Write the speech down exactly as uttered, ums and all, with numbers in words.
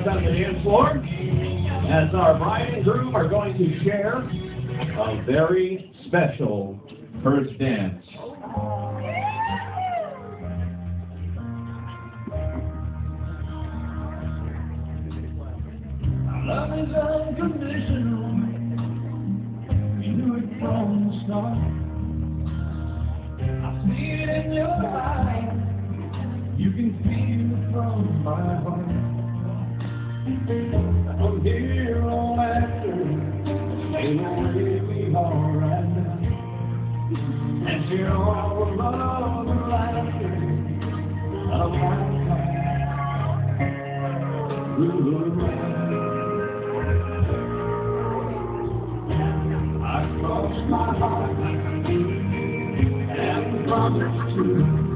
on the dance floor as our bride and groom are going to share a very special first dance. Love is unconditional. You knew it from the start. I see it in your eyes. You can feel it from my heart. From here on after, stay the way we are right now. And share all the love and laughter of our time. Ooh. I cross my heart and promise to